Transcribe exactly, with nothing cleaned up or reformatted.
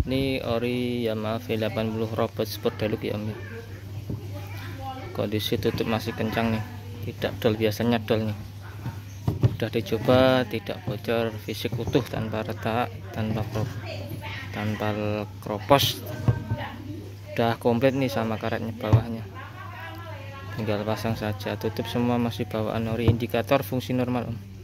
Ini ori Yamaha V delapan puluh Robot Sport Deluxe ya Om ya. Kondisi tutup masih kencang nih, tidak dol, biasanya dol nih. Udah dicoba tidak bocor, fisik utuh tanpa retak, tanpa krop, tanpa kropos. Udah komplit nih sama karetnya bawahnya. Tinggal pasang saja, tutup semua masih bawaan ori, indikator fungsi normal Om.